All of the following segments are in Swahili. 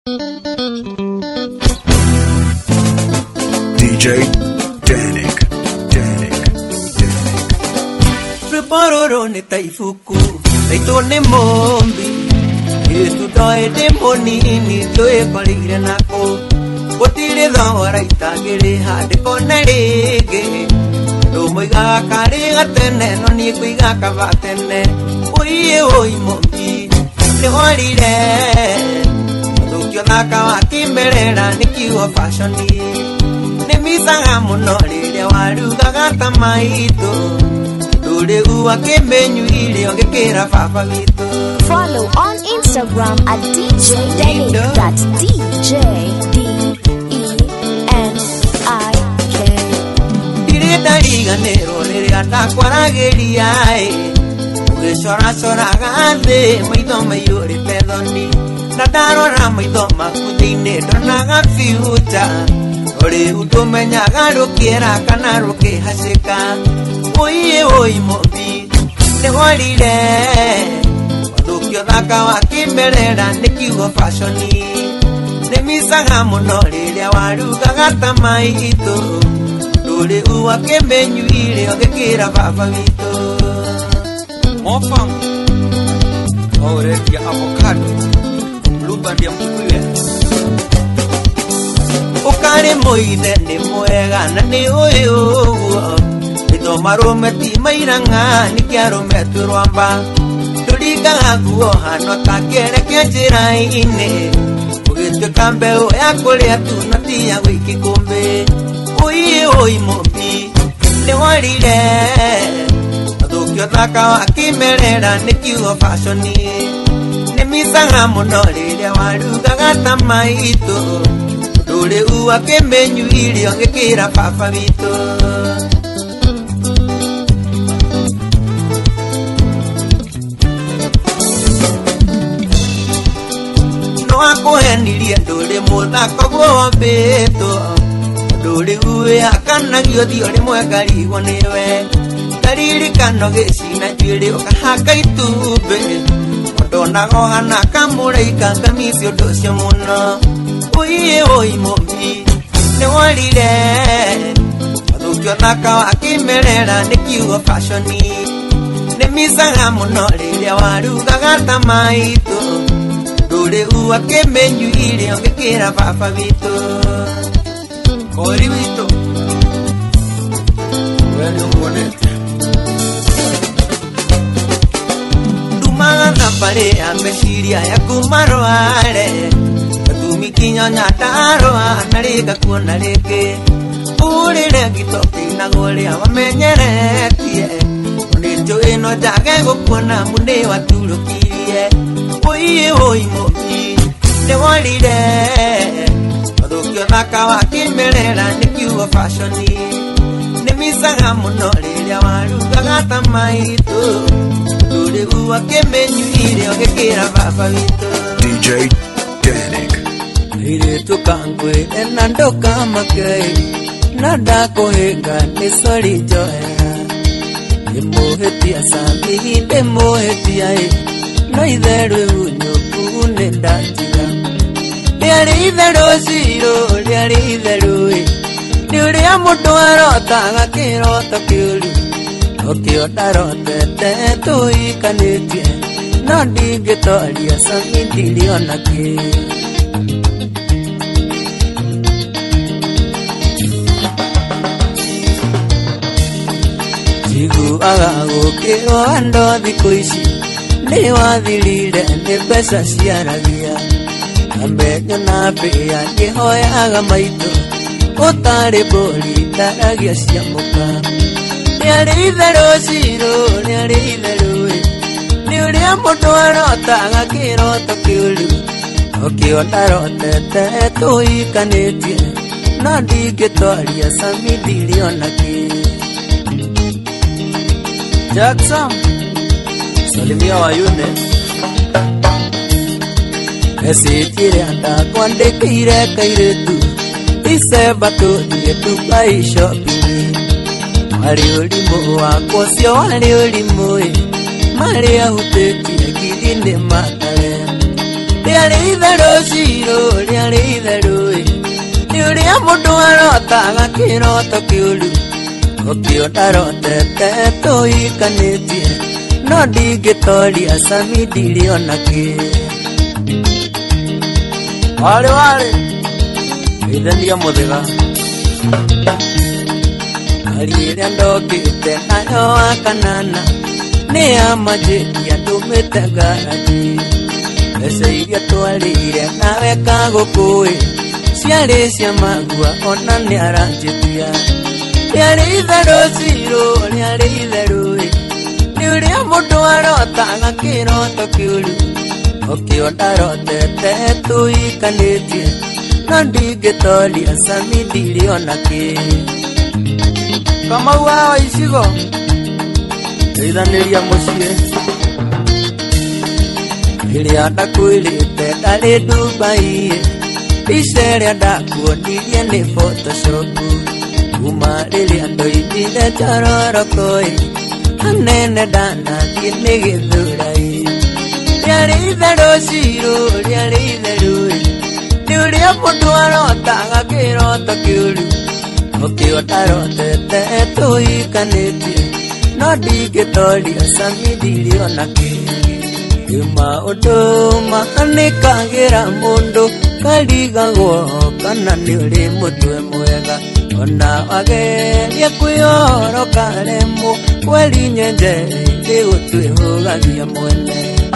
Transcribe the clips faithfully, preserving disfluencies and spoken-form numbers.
D J Danik, Danik, Danik. Preparoro ne taifuku, taito ne mombi. Yesu doe demoni ni doe palire nako. Potire dawara itagere hade konarege. Do moiga kare gatene no ni kuiga kavatene. Oye oi mombi, ne warire. Yo naka wa kimberera nikiwa fashion ni Nemisanga munori de waruga gata maito Dure uwa kemenyu ile ongekera fafa vito. Follow on Instagram at D J Danik, that's D J D E N I K. Dire dariga nero le anda kwarageria e Uge sora sora gande maito mayori pedoni Nadaro rama idoma kudine donaga fiuta Ore utomenya garo kiera kanaro ke haseka Oye oi mobi ne warire Wadukyo daka wa kimberera nikiwa fashoni Nemisaga monore le waruga gata maito Dore uwa kemenyu ile ogekira baba vito. Mofam Ore ya avocado Lubandia mkuye Ukare moide ni mwega na ni uyu Ito marume ti mairanga ni kiarume turwamba Turiga guo hano takere kia jira ine Ugitwe kambeo ya kulia tunati ya wiki kumbe Uye oi mobi ni warire Adukyo taka wa kimerera ni kiwa fashoni Nemisanga monore le waruga gata maito Dure uwa kemenyu ili ongekira fafa vito. No akohenirie dure muthako guo beto Dure uwe akana giothi ori mwekarigo niwe Tariri kano gicina njwiri ukahaka itube Dona gohana kamureika kamisi odosio muno Uye oi mombi ne warire Adukyo naka wa kimerera nikiwa fashoni Nemisaga muno rire waruga gata maito Dure uwa kemenyu ile ongekira baba vito. Kori vito Wene uonete Dumanga pare ameshiria ya kumaroare Katumi kinyo nyataro anarika kuona leke Urire gitoki na gole wamenyeretie Unicho ino jage gukuna munde waturukirie Oye oi mobi ne warire Adukyo naka wa kimerera nikiwa fashoni Nemisaga muno rire waruga gata maito Dure uwa kemenyu ile ogekira baba vito. D J Danik. Ire tukangwe enando kama kai Nada kohenga nisori joya Nemohetia sami hinde mohetia e No idheru unyo kune ndanjira Liari idheru ziro, liari idheru e Niuri ya mutu arotaga kirota kiuru Okio darotete tuikanitie No ndigitoria sami ndiriona ki Jigu agago kiro ando thiko ici Ni wathirire ni mbeca ciaragia Ambenyo na mbia ngihoyaga maito Utari mburi ndaragia cia muka Niari itheru ciro, niari itheru e Niuria mundu arotaga kiroto kiuru Okio ndarotete tuikanitie No ndigitoria sami ndiriona ki Jackson Salimia wayune Esitire anda kwandikire kairetu Iseba tuthie Dubai shopping Wari ulimu wako sio wari ulimu Maria hutetie kidinde matale Riarĩ itherũ ciro, riarĩ itherũ nĩ ũrĩa mũndũ arotaga kĩroto kĩũru ũkĩo ndarotete tũhikanĩtie no ndingĩtoria Sami ndirĩ ona kĩ warĩ warĩ ithania mũthega hari ĩrĩa ndokĩte nayo wa kanana nĩ amanjĩkia ndũmĩte ngarathi mbeca iria twarĩire nawe kagũkũĩ ciarĩ cia magua ona nĩ aranjĩtia riarĩ itherũ ciro riarĩ itherũ nĩ ũrĩa mũndũ arotaga kĩroto kĩũru ũkĩo ndarotete tũhikanĩtie no ndingĩtoria Sami ndirĩ ona kĩ Kamau wa icigo teithanĩria mũciĩ rĩrĩa ndakwĩrĩte ndarĩ Dubai ica ĩrĩa ndakuonirie nĩ Photoshop kuma rĩrĩa ndoimire Njororoko hanene ndanathiĩ nĩ Gĩthũrai riarĩ itherũ ciro riarĩ itherũ nĩ ũrĩa mũndũ arotaga kĩroto kĩũru ũkĩo ndarotete tũhikanĩtie no ndingĩtoria Sami ndirĩ ona kĩ maũndũ mahanĩkagĩra mũndũ karigagwo kana nĩ ũrĩ mũtwe mwega ona wageria kwĩyoro karemwo kweri nyenje ndĩgũtwĩhũgagia mwene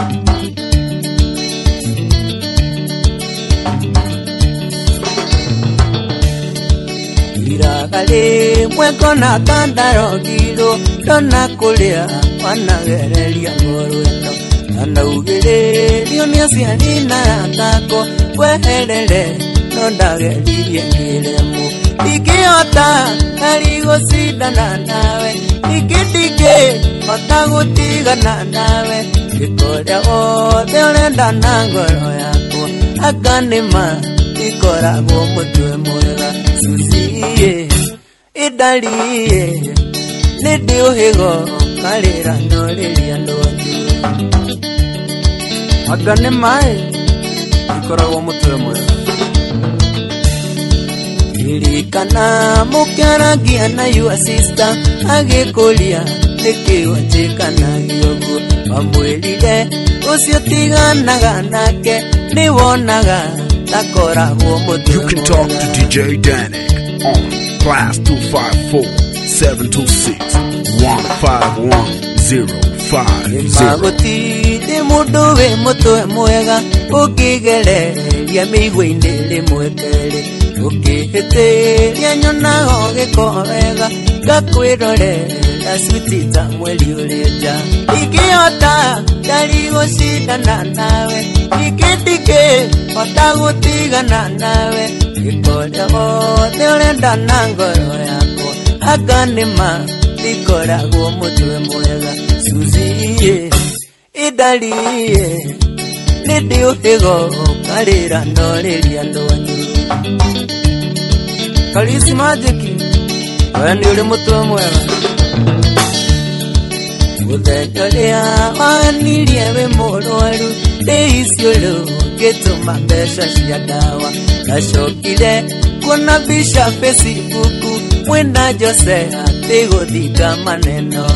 iraga rĩmwe ngona kandarogirwo ndona kũrĩa wanagereria ngorweno anaugĩrĩrio nĩ aciari na athako weherere no ndageririe ngĩremwo ndingĩhota harĩ gũcindana nawe ningĩ ndingĩhota gũtigana nawe gĩkorĩa wothe ũrenda na ngoro yakwa anga nĩma ikoragwo mũtwe mwega Suzie idariye nĩndĩ ũhĩgo karĩra norĩria ndwathu anga nĩma ikoragwo mũtwe mwega ririkana mũkĩaragia na your sister agĩkũria nĩkĩ wanjĩkanagio ũguo wamwĩrire ũcio tiganaga nake nĩ wonaga takoragwo mũtwe You can talk to D J Danik on plus two five four, seven two six, one five one zero five zero. Magũtirĩ mũndũ wĩ mũtwe mwega ũngĩgereria mĩigua-inĩ rĩmwe kerĩ ũkĩhĩtĩria nyonaho gĩko wega ngakwĩrorera switi ta mweri ũrĩ nja ingĩhota ndari gũcindana nawe ningĩ ndingĩhota gũtigana nawe gĩkorĩa wothe ũrenda na ngoro yakwa anga nĩma ikoragwo mũtwe mwega Suzie idariye nĩndĩ ũhĩgo karĩra norĩria ndwanyu Kalisi Magic we nĩ ũrĩ mũtwe mwega mũthenya ũrĩa wanirie wĩ mũrwaru ndĩ iciũrũ ngĩtũma mbeca cia ndawa ndacokire kuona mbica Facebook mwĩna Jose atĩ gũthinga maneno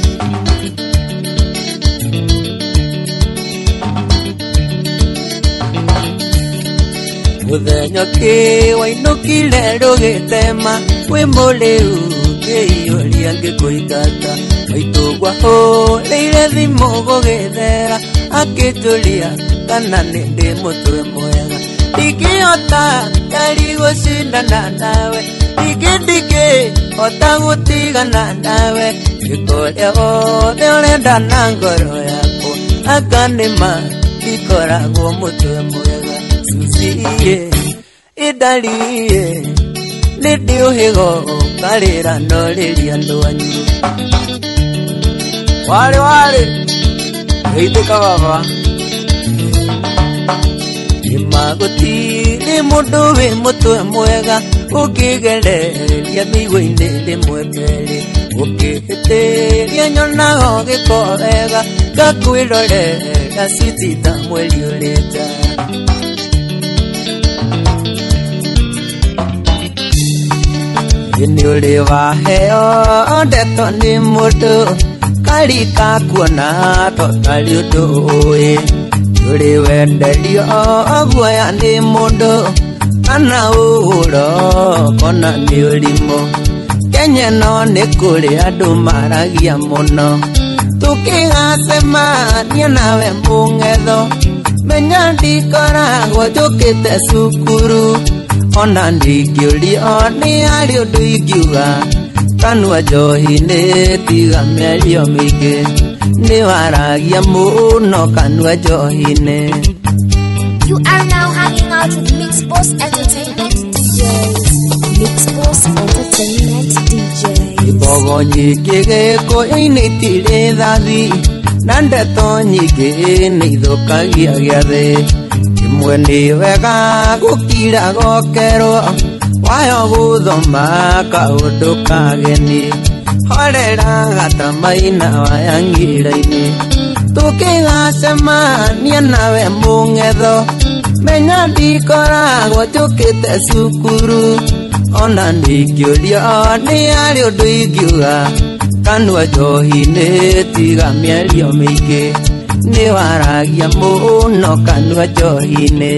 mũthenya ũngĩ wainũkire rũgĩtema wĩ mũrĩu ngĩiyũria ngĩkũingata maitũgwa hũrĩire thimũ gũgĩthera akĩnjũria kana nĩndĩ mũtwe mwega ndingĩhota ndari gũcindana nawe ningĩ ndingĩhota gũtigana nawe gĩkorĩa wothe ũrenda na ngoro yakwa anga nĩma ikoragwo mũtwe mwega Suzie idariye nĩndĩ ũhĩgo karĩra norĩria ndwanyu warĩ warĩ geithĩka baba nĩmagũtirĩ mundu wi mutwe mwega ukigereria migwi-ini rimwe mbere ukihitiria nyonago giko wega ngakwirorera sitita mweri urita ini uri waheo ndeto ni mundu karika kuona totari undu uwi uri wenderio guoya ni mundu kana uhuro kona ni urimo Kenya no ni kuri andu maragia muno tukigacemania nawe mungetho menya ndikoragwo njukite cukuru ona ndingiurio ni ari undu ingiuga kanua njohi-ini tiga mĩario mĩingĩ ni waragia muno kanua njohi-ini. You are now hanging out with Mixboss Entertainment D Js. Mixboss Entertainment D Js. Ibogo nyingĩ gĩkũyũ-inĩ itirĩ thathi na ndeto nyingĩ nĩ ithũkagia gĩathĩ imwe nĩ wega gũkira gokerwo wayo guthoma kaundu kageni horera gatamaina wayangira-ini tukigacemania nawe mungetho menya ndikoragwo njukite cukuru ona ndingiurio ni ari undu ingiuga kanua njohi-ini tiga mĩario mĩingĩ ni waragia muno kanua njohi-ini.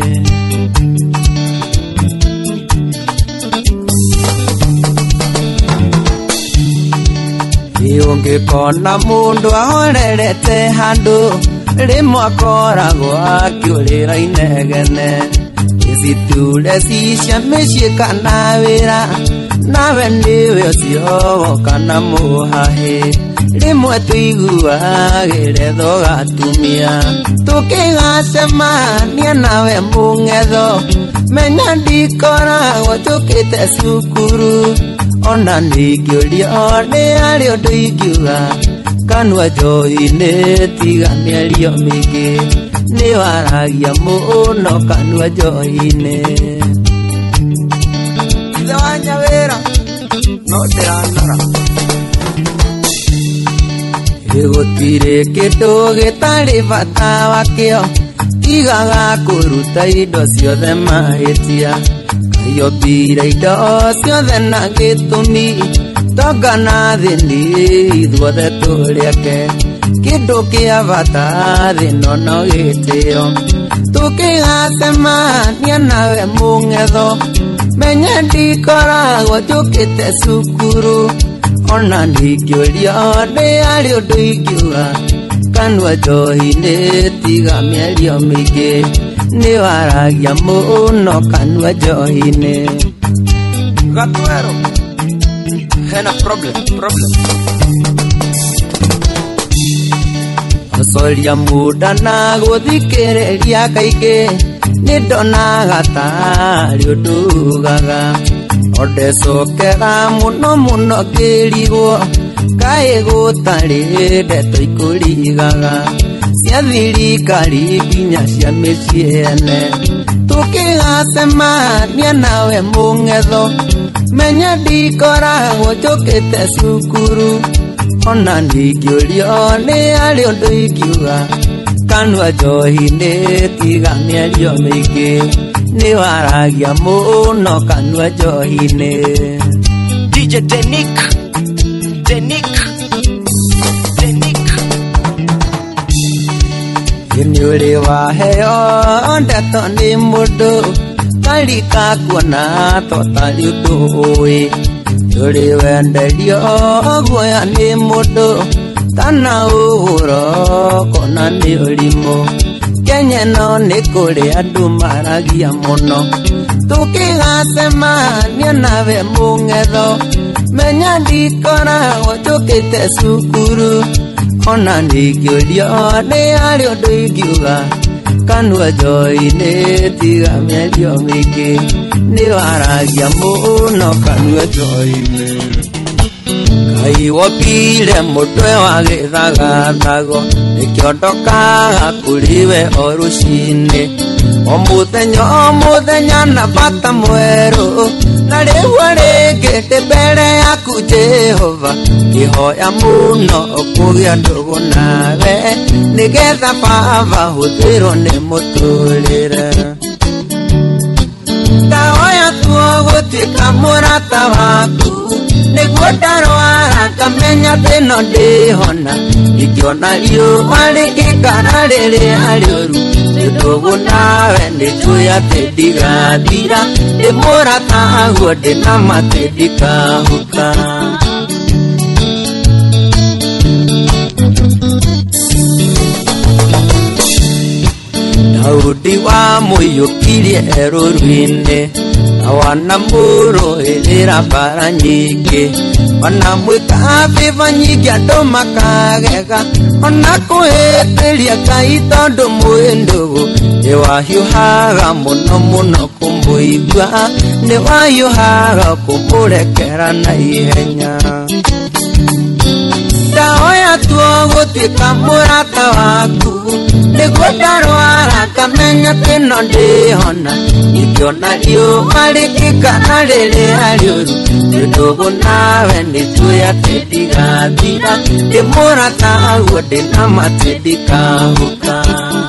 Ungikona mundu ahorerete handu rimwe akoragwo akiurira inegene iziture cicia mĩciĩ kana wĩra nawe niwe ũcio kana mũhahi rimwe tũiguagĩre thogatumia tukigacemania nawe mungetho menya ndikoragwo njũkĩte cukuru ona ndingiurio ni ari undu ingiuga kanua njohi-ini tiga mĩario mĩingĩ ni waragia muno kanua njohi-ini. Ithe wa Nyawĩra no ndiranora gũtirĩ kĩndũ gĩtarĩ bata wakĩo tigaga kũruta indo ciothe mahĩtia kaiyũmbire indo ciothe na gĩtũmi tongana thĩni ithuothe tũrĩake kĩndũ kĩa bata thĩno no gĩtĩo tukigacemania nawe mungetho menya ndikoragwo njũkĩte cukuru ona ndingiurio ni ari undu ingiuga kanua njohi-ini tiga mĩario mĩingĩ ni waragia muno kanua njohi-ini. Gatwero hena problem problem Osoria muda na guthikĩrĩria kaingĩ ni ndonaga tarĩ ũndũ ugaga ondecokera muno muno ngĩrigwo kaĩ gũtarĩ ndeto ikũrigaga cia thirikari nginya cia mĩciĩ ene tukigacemania nawe mungetho menya ndikoragwo njũkĩte cukuru ona ndingiurio ni ari undu ingiuga kanua njohi-ini tiga mĩario mĩingĩ ni waragia muno kanua njohi-ini. D J Denik Denik Denik ni uri waheo ndeto ni mundu karika kuona totari undu uwi uri wenderio guoya ni mundu kana uhuro kona ni urimo Kenya no ni kuri andu maragia muno tukigacemania nawe mungetho menya ndikoragwo njũkĩte cukuru ona ndingiurio ni ari undu ingiuga kanua njohi-ini tiga mĩario mĩingĩ ni waragia muno kanua njohi-ini. Ngai wombire mũtwe wa gĩthagathago nĩkĩo ndokaga kũrĩ we o rũcinĩ Omuthenya omuthenya na bata mweru na riu ringite mbere yaku Jehova ihoya muno kugia ndugu nawe nigetha baba huthirwo ni muturire ndahoya tugutuika murata waku niguo ndarwara ngamenya thino ndihona ikiona riũa rĩngĩkara rĩrĩa rĩũru ndugu nawe nĩnjũĩ atĩ ndigathira ndĩ mũrata guo ndĩna matĩ ndikahuka Daudi wa mũiyũkirie rũũru-inĩ na wanamũrũĩrĩra mbara nyingĩ wanamwĩka vĩva nyingĩ andũ makagega ona kũhĩtĩria Ngai tondũ mũĩ ndugu nĩwahiũhaga mũno mũno kũmũigua nĩwahiũhaga kũmũrekera na ihenya ndahoya tugutuĩka mũrata waku nĩguo ndarwara ngamenya thĩno ndĩhona ingĩona riũa rĩngĩkara rĩrĩa rĩũru ndugu nawe nĩnjũĩ atĩ ndigathira ndĩ mũrata guo ndĩna matĩ ndikahuka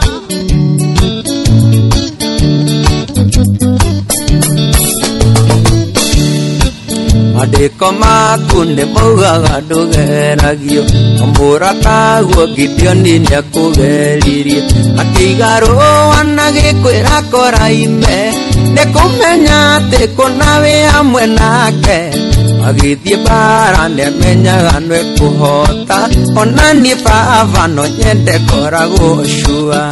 Mandĩko maku nĩmaugaga ndũgeragio mũrata guo Gideoni nĩakũgeririe akĩiga rũũa na gĩkwĩra Koraime nĩkũmenya atĩ kũna wĩ hamwe nake agĩthiĩ mbara nĩamenyaga nĩekũhota ona niĩ baba no nyende koragwo cua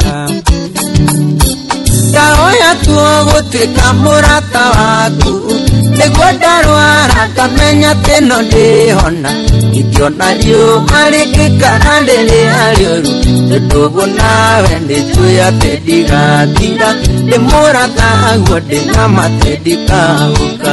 ndahoya tugutuĩka mũrata waku nĩguo ndarwara ngamenya thĩno ndĩhona ingĩona riũa rĩngĩkara rĩrĩa rĩũru ndugu nawe nĩnjũĩ atĩ ndigathira ndĩ mũrata guo ndĩna matĩ ndikahuka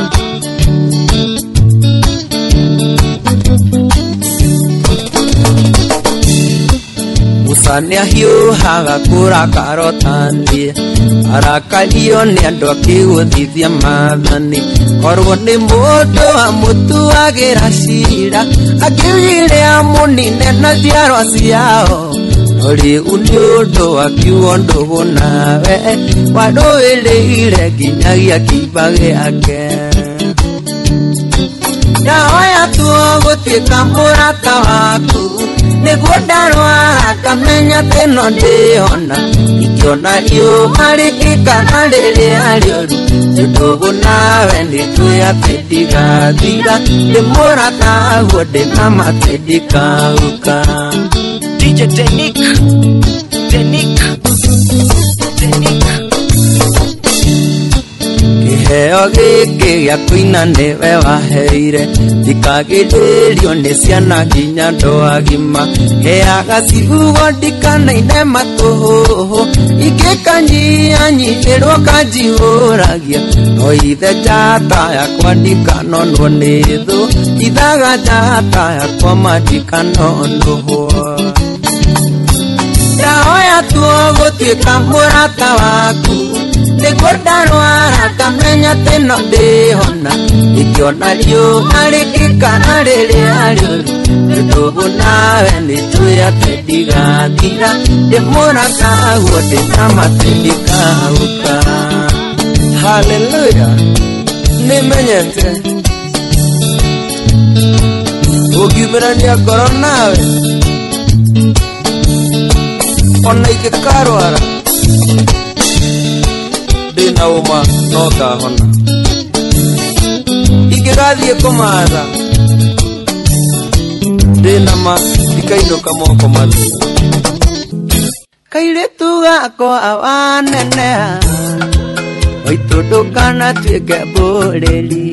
Musa nĩahiũhaga kũrakara ũtaniĩ arakario nĩ andũ akĩgũthithia maathani korwo nĩ mũndũ amũtuagĩra cira akĩugire amũnine na njiarwa ciao no rĩu nĩ ũndũ akiugo ndũgũ nawe warũĩrĩire nginyagia kĩimba gĩake ndahoya tugutuĩka mũrata waku nĩguo ndarwara ngamenya thĩno ndĩhona ingĩona riũa rĩngĩkara rĩrĩa rĩũru ndugu nawe nĩnjũĩ atĩ ndigathira ndĩ mũrata guo ndĩna matĩ ndikahuka D J Denick Denick Denick Kĩheo gĩkĩ gĩa kũina nĩwe waheire ndikagĩrĩrio nĩ ciana nginya andũ agima heaga ciugo ndikanaine matũhũhũ ingĩkanyihanyihĩrwo kanjihũragia no ithe njata yakwa ndikanonwo nĩ thũ ithaga njata yakwa mandikanonũhwo ndahoya tugutuĩka mũrata waku nĩguo ndarwara ngamenya thĩno ndĩhona ingĩona riũa rĩngĩkara rĩrĩa rĩũru ndugu nawe nĩnjũĩ atĩ ndigathira ndĩ mũrata guo ndĩna matĩ ndikahuka Haleluya nĩmenyete ũngiumĩrania ngoro nawe ona ingĩkarwara ndĩna ũma no ngahona ingĩgathiĩ kũmatha ndĩna ma ndikainũka moko mathiĩ kairĩtu gakwa waneneha waitũ ndũkanatuĩke mbũrĩri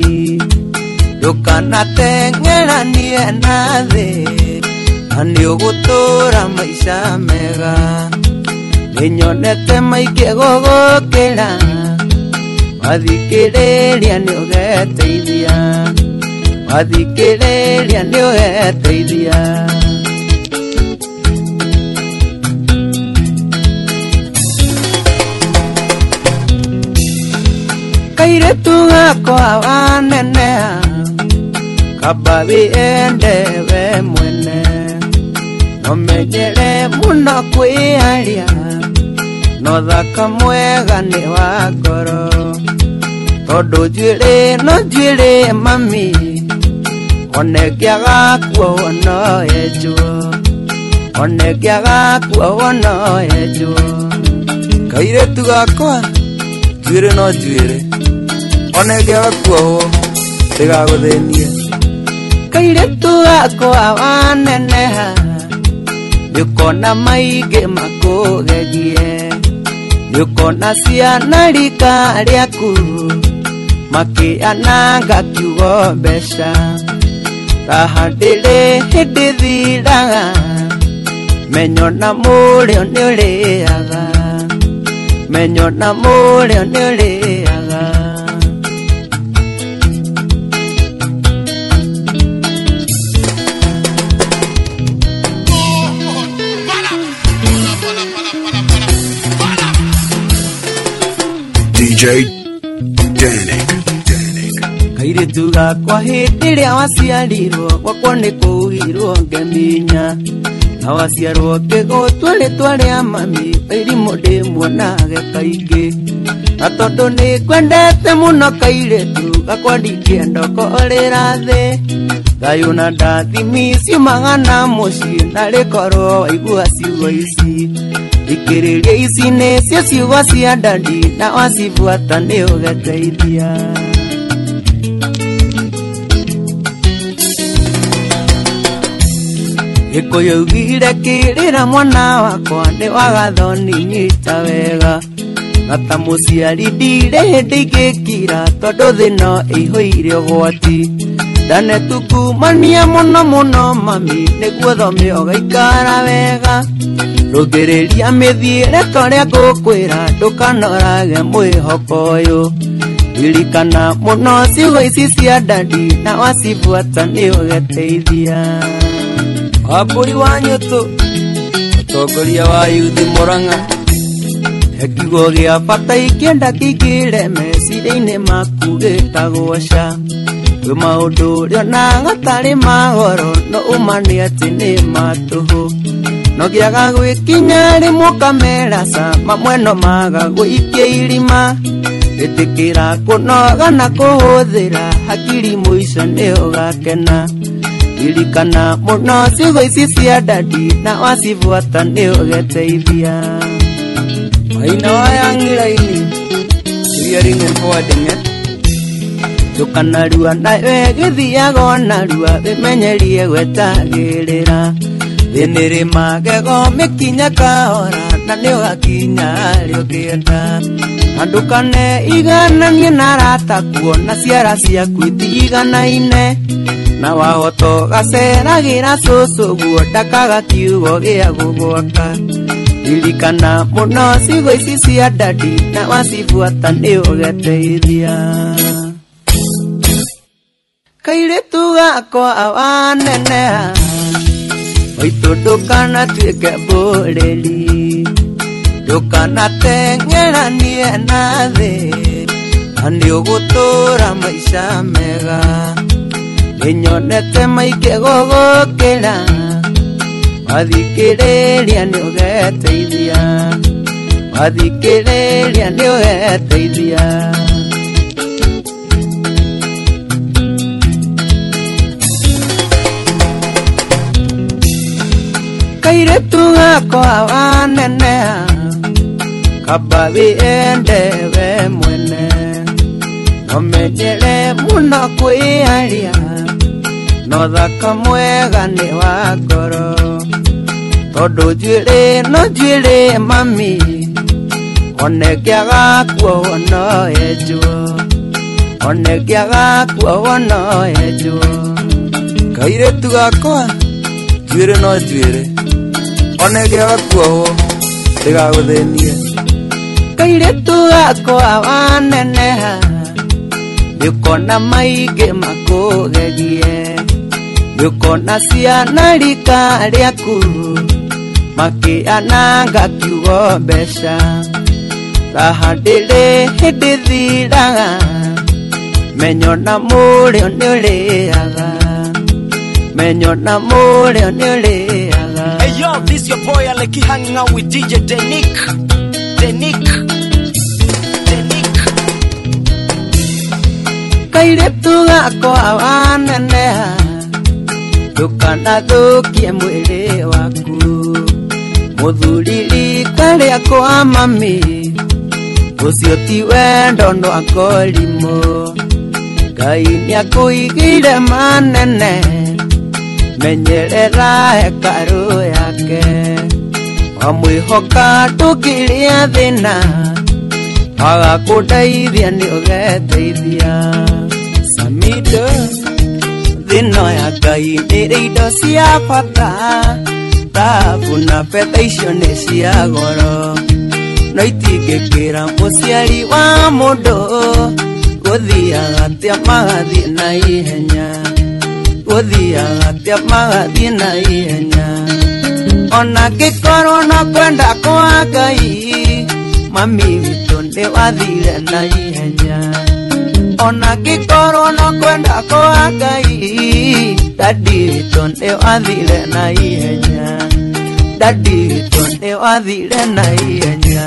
ndũkanateng'eranie na thĩ na nĩũgũtũra maica mega nĩnyonete maingĩ gũgũkĩra wathikĩrĩria nĩũgeteithia wathikĩrĩria nĩũgeteithia Kairitu gakwa wanenea kababi ende we mwene no menyere muno kwiaria no thaka mwega ni wa ngoro tondu njwire no njwire mami onegiaga kuona ejuo onegiaga kuona ejuo Kairitu gakwa njwire no njwire onegiaga kuo tiga guthenie Kairitu gakwa waneneha Yukona maige makugegie Yukona ciana rika riaku Makiananga kiugo mbeca Raha ndiri hindi thiraga Menyo na murio ni uriaga Menyo na murio ni uriaga D J Danik. Kairitu gakwa hindi ria waciarirwo gwakwa ni kuhirwo ngeminya na waciarwo ngigutwa ritwa ria mami irimu ndimuonage kaingi na tondu ni kwendete muno kairitu gakwa ndingĩenda ũkorĩra thĩ thayu na ndathimi ciumaga na mũciĩ na rĩkorwo waigua ciugo ici Ikiriria ici nĩcio ciugo cia ndandi na wacibuata nĩ ũgeteithia Gĩkũyũ augire kĩrĩra mwana wakwa nĩ wagatho nĩnyita wega na ta mũciari ndirĩ hĩndĩ ingĩkira tondũ thĩ no ĩihũire ũgwati ndanetukumania mũno mũno mami nĩguo thome ũgaikara wega Rũngĩrĩria mĩthiĩre torĩa ngũkwĩra ndũkanorage mwĩhoko ũyũ ririkana mũno ciugo ici cia ndandi na wacibuata nĩ ũgeteithia Wambũri wa Nyũtũ mũtongoria wa yuthi Mũrang'a he kiugo gĩa bata ingĩenda kĩingĩre meciria-inĩ maku gĩtagwoca kwĩ maũndũ ũrĩa ona gatarĩ magoro no ũma nĩ atĩ nĩ matũhũ no gĩaga gwĩkinya rĩmwe ũkameraca mamwe no maga gũikia irima ĩtĩkĩra kũnoga na kũhũthĩra hakiri mũico nĩ ũgakena ririkana mũno ciugo ici cia ndandi na wacibuata nĩ ũgeteithia Maina wa Yang'iraini hearing and forwarding it Tukanarua nawe gĩthiaga onarua wĩmenyerie gwetagĩrĩra Thĩnĩrĩ magego mĩkinya kahora na nĩ ũgakinya harĩa ũkĩenda na ndũkaneigananie na arata kuona ciara ciaku itiganaine na wahoto gaceragĩra cũcũguo ndakaga kiugo gĩa gũgwaka ririkana mũno ciugo ici cia ndandi na wacibuata nĩ ũgeteithia Kairitu gakwa waneneha Oito ndũkanatuĩke mbũrĩri ndũkanateng'eranie na thĩ na nĩ ũgũtũra maica mega nĩnyonete maingĩ gũgũkĩra wathikĩrĩria nĩ ũgeteithia wathikĩrĩria nĩ ũgeteithia Kairitu gakwa waneneha kababi ende we mwene no menyere muno kwiaria no thaka mwega ni wa ngoro tondu njwire no njwire mami onegiaga kuona ejuo onegiaga kuona ejuo Kairitu gakwa njwire no njwire onegiaga kuohwo tiga guthenie Kairitu gakwa waneneha Yukona maige makugegie Yukona ciana rika riaku Makiananga kiugo mbeca Tahadele hedithiraga menyo na muri onireaga menyo na muri onireaga. Hey yo, this your boy Aleki hanging out with D J Denick. Denick. Denick. Kaire tuga ko awaneneha tukana thukie mwiri waku muthuriri karia kwa mami ucio ti wendo no akorimo Ngai niakuigire manene menyerera hekaru yake wamwihoka tukiria thina agakuteithia ni ugeteithia Samido thino ya Ngai nĩ indo cia bata thahabu na betha icio nĩ cia goro no itingĩkĩra mũciari wa mũndũ gũthiaga atĩa magathiĩ na ihenya gũthiaga atĩa magathiĩ na ihenya ona ngĩkorwo no kwenda kwa Ngai mami witũ nĩ wathire na ihenya ona ngĩkorwo no kwenda kwa Ngai dadi witũ nĩ wathire na ihenya dadi witũ nĩ wathire na ihenya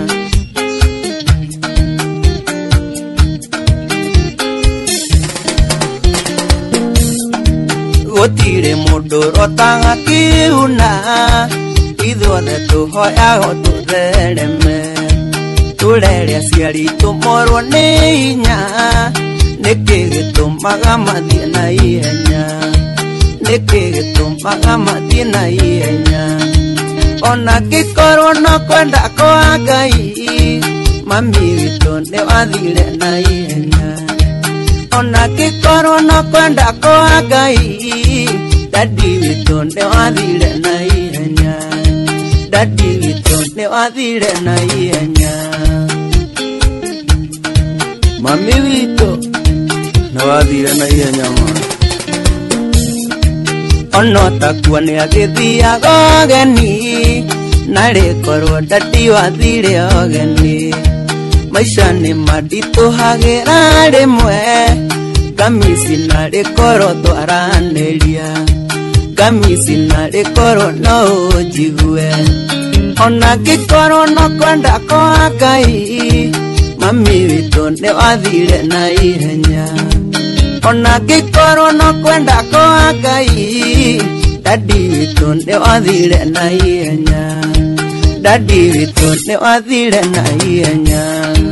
gũtirĩ mũndũ rotaga kiuna ithuothe tũhoyaga tũthereme tũrere aciari tũmorwo nĩ hinya nĩkĩ gĩtũmaga mathiĩ na ihenya nĩkĩ gĩtũmaga mathiĩ na ihenya ona ngĩkorwo no kwenda kwa Ngai mami witũ nĩ wathire na ihenya ona ngĩkorwo no kwenda kwa Ngai dadi witũ nĩ wathire na ihenya dadi witũ nĩ wathire na ihenya mami witũ nĩ wathire na ihenya ono takua nĩ agĩthiaga ũgeni na rĩkorwo dadi wathire ũgeni maisha nĩ manditũhagĩra rĩmwe kamisi na rĩkorwo twaranĩria kamisi na rĩkorwo no ũnjigue ona ngĩkorwo no kwenda kwa Ngai mami witũ nĩ wathire na ihenya ona ngĩkorwo no kwenda kwa Ngai dadi witũ nĩ wathire na ihenya dadi witũ nĩ wathire na ihenya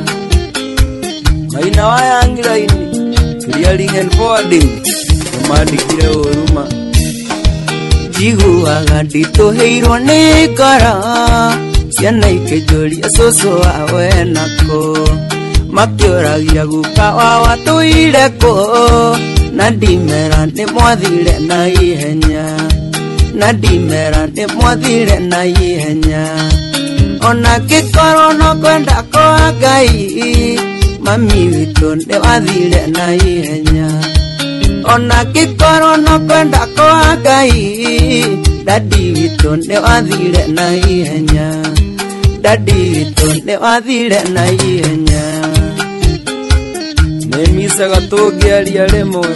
maina wayangiraini clearing forwarding mandikire uruma jiguaga nditũhĩirwo nĩ ngoro ciana ikĩnjũria cũcũ wawe nako makĩũragia guka wawa tũire kũ na ndimera nĩ mwathire na ihenya na ndimera nĩ mwathire na ihenya ona ngĩkorwo no kwenda kwa Ngai mami witũ nĩ wathire na ihenya ona ngĩkorwo no kwenda kwa Ngai dadi witũ nĩ wathire na ihenya dadi witũ nĩ wathire na ihenya nĩmicaga tũngĩaria rĩmwe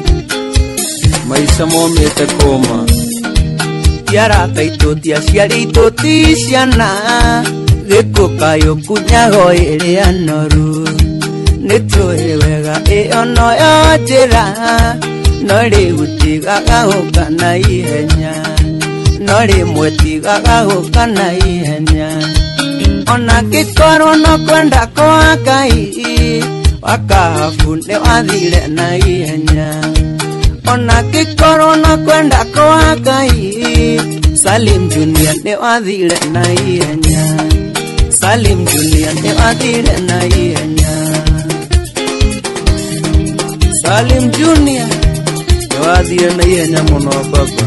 maica momĩte kũma tiarata itũ tiaciari itũ ti ciana gĩkuũ kayũ kunyago ĩrĩa noru nĩtũĩ wega ĩyo noyo njĩra no rĩu tigaga gũka na ihenya no rĩmwe tigaga gũka na ihenya ona ngĩkorwo no kwenda kwa Ngai wakahabu nĩ wathire na ihenya ona ngĩkorwo no kwenda kwa Ngai Salim Junior nĩ wathire na ihenya Salim Junior nĩ wathire na ihenya Salim Junior nĩ wathire na ihenya mũno baba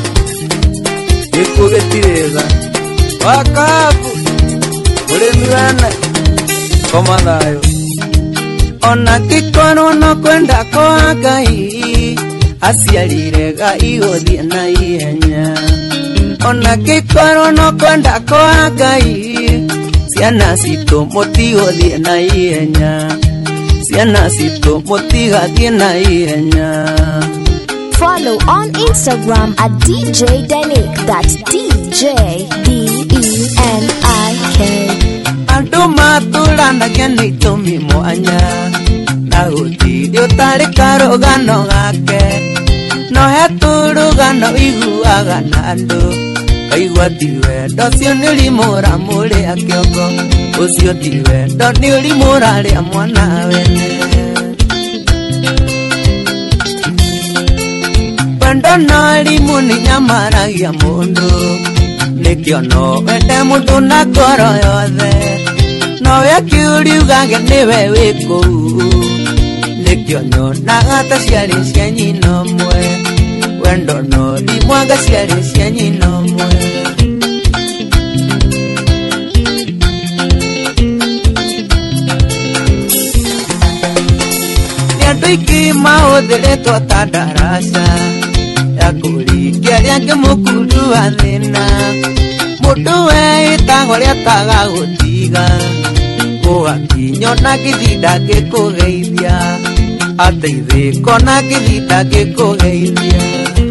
gĩkuũ gĩtirĩga wakahabu ũrĩmi wene koma thayũ ona ngĩkorwo no kwenda kwa Ngai aciarire Ngai gũthiĩ na ihenya ona ngĩkorwo no kwenda kwa Ngai ciana citũ mũtigathiĩ na ihenya, ciana citũ mũtigathiĩ na ihenya. Follow on Instagram at D J Denick, that's D J D E N I K. Andũ matũranagia nĩ itũmi mwanya, na gũtirĩ ũtarĩ karũgano gake, no hetũ rũgano iguaga na andũ, kaigua ti wendo ũcio nĩ ũrimũra mũrĩa kĩongo, ũcio ti wendo nĩ ũrimũra rĩa mwana wene. Wendo no rimũ nĩ nyamaragia mũndũ, nĩkĩo no wende mũndũ na ngoro yothe, no wĩkiuliugage nĩwe wĩ kũu, nĩkĩo nyonaga ta ciarĩ cia nyina ũmwe, wendo no rimwaga ciarĩ cia nyina ũmwe. Nĩ andũ aingĩ mahũthĩrĩtwo ta ndaraca ya kũringia rĩangĩ mũkundu wa thĩna, mũndũ wĩtagwo rĩa taga gũtiga, gũgakinywo na ngĩthi ndangĩkũgeithia, ateithĩko na ngĩthi ndangĩkũgeithia.